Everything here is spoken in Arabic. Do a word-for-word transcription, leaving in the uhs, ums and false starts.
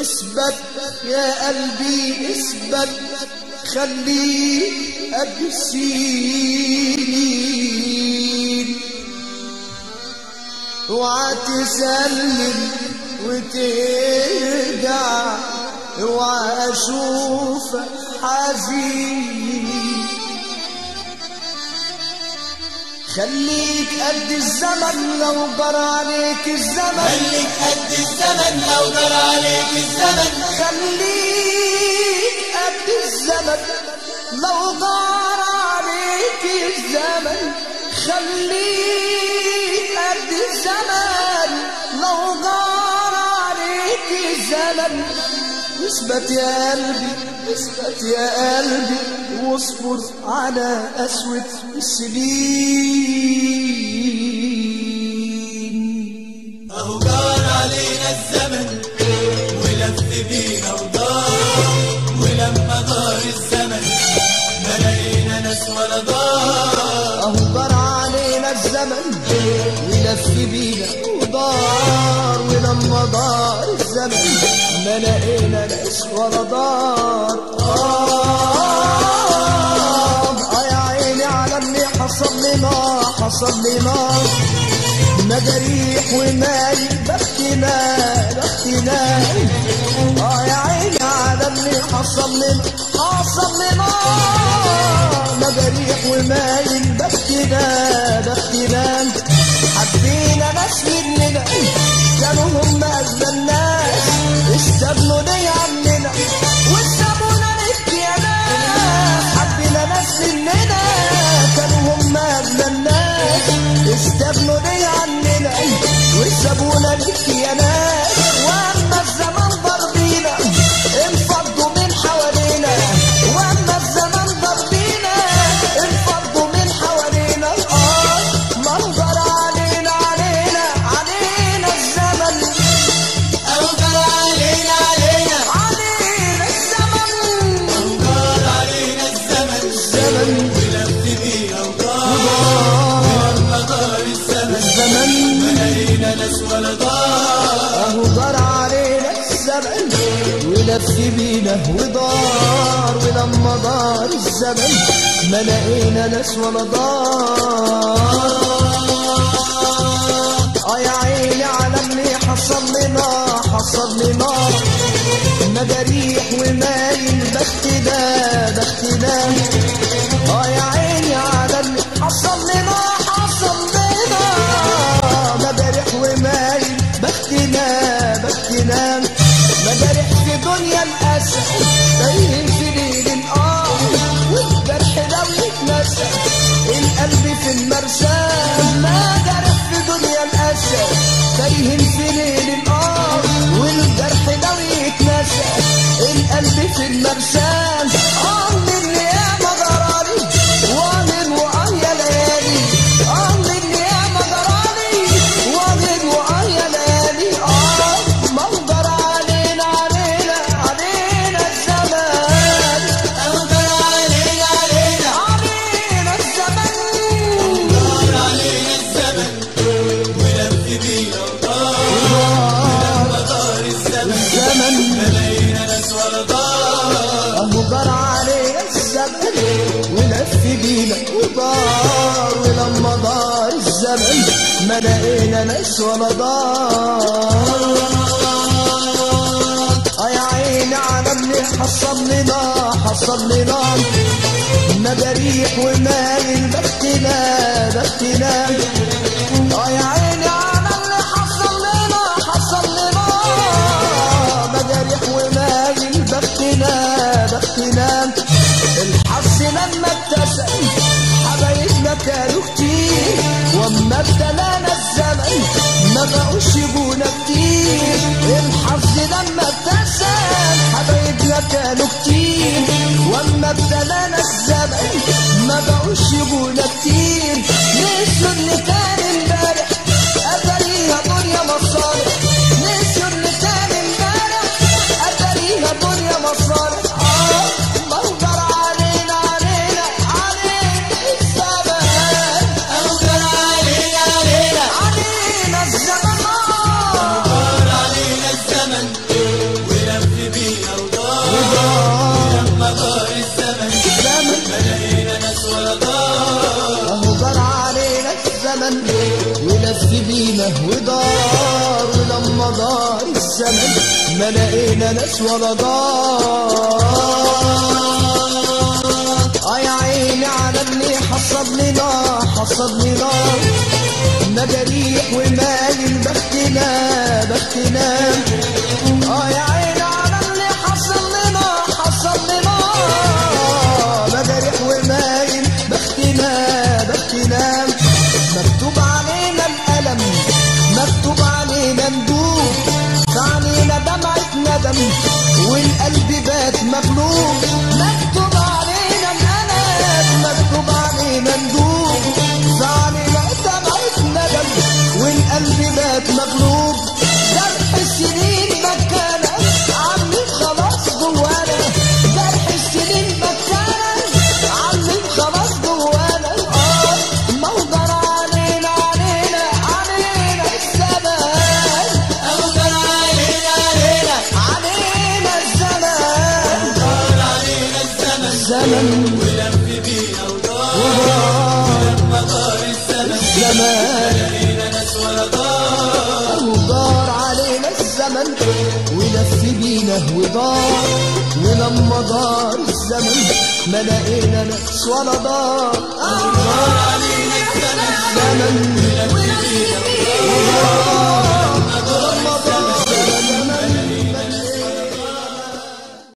اثبت يا قلبي اثبت، خليك قد السنين، اوعى تسلم وترجع، اوعى اشوفك حزين، خليك قد الزمن لو جرى عليك الزمن، خليك قد الزمن لو جرى عليك الزمن، خليك قد الزمن لو جرى عليك الزمن، خليك قد الزمن لو جرى عليك الزمن، اثبت يا قلبي اثبت يا قلبي، واصبر على قسوة السنين. اهو جار علينا الزمن ولف بينا ودار، ولما دار الزمن ما لقينا ناس ولا دار. اهو جار علينا الزمن ولف بينا ودار، ولما دار الزمن ما لقينا ناس ولا دار. آه يا عيني على اللي حصل لنا حصل لنا، مجاريح ومايل بختنا بختنا. اه يا عيني على اللي حصل لنا حصل لنا، مجاريح ومايل بختنا بختنا. حبينا ناس مننا كانوا هم أجمل الناس، استبنوا لي عننا وسابونا للكيانات. حبينا ناس مننا كانوا هم أجمل الناس، استبنوا لي عننا وسابونا للكيانات. واما الزمان ضربينا انفضوا من حوالينا، واما الزمان ضربينا انفضوا من حوالينا. اه منظر علينا علينا علينا الزمن، اهو جار علينا علينا علينا الزمن، اهو جار علينا الزمن الزمن ولف بينا ودار، ولما دار الزمن الزمن ما لقينا ناس ولا دار. اهو جار علينا الزمن ولف بينا ودار، ولما دار الزمن ما لقينا ناس ولا دار. اه يا عيني على اللي حصل لنا حصل لنا، مجاريح ومايل بختنا بختنا. اه يا عيني على اللي حصل لنا حصل لنا، مجاريح ومايل بختنا بختنا. مجاريح في دنيا الأسى تايهين في ليل القمر، والجرح لو يتنسى القلب في المرسى. مجاريح في دنيا الأسى تايهين في ليل القمر، والجرح لو يتنسى القلب في المرسى. اه من يا مجراني ومن وآه يا ليالي، اه من يا مجراني ومن وآه يا ليالي. اه منظر علينا علينا علينا الزمان، اهو جار علينا علينا علينا الزمن، جار علينا الزمن ولف بينا ودار، ولما دار الزمن الزمن ما لقينا ناس ولا دار. اهو جار علينا الزمن ولف بينا ودار، ولما دار الزمن ما لقينا ناس ولا دار. اه يا عيني على اللي حصل لنا حصل لنا، مجاريح ومايل بختنا بختنا. اه يا عيني على اللي حصل لنا حصل لنا، مجاريح ومايل بختنا بختنا. الحظ لما ابتسم حبايبنا كانوا كتير، واما ابتلانا الزمن ما بقوش يجونا كتير. الحظ لما ابتسم حبايبنا كانوا كتير، واما ابتلانا الزمن ما بقوش يجونا كتير. نسيوا اللي كان امبارح اتاريها دنيا مصالح، نسيوا اللي كان امبارح اتاريها دنيا مصالح. اه منظر علينا علينا علينا الزمن، اهو جار علينا علينا علينا الزمن. جار علينا الزمن ولف الزمن ما لقينا ناس ولا دار. اه يا عيني على اللي حصد لنا حصد لنا مجاريح ومايل بختنا بختنا. اه يا عيني على اللي حصل لنا حصل لنا مجاريح ومايل بختنا بختنا. مكتوب علينا الألم مكتوب علينا ندوب فعلينا دمعة ندم والقلب بات مغلوب. مكتوب علينا الألم مكتوب علينا ندوب فعلينا دمعة ندم والقلب بات مغلوب. جرح السنين بكانا عاملين خلاص جوانا جرح السنين بكانا عاملين خلاص جوانا. اه موجر علينا علينا علينا الزمان أوجر علينا علينا علينا الزمان دار علينا الزمن الزمن ولف بينا ودار ودار ولما دار الزمن زمان لقينا ناس ولا دار. ودار علينا الزمن ولف بينا ودار ولما دار الزمن ما لقينا ناس ولا دار. دار علينا الزمن زمن ولف بينا ودار ودار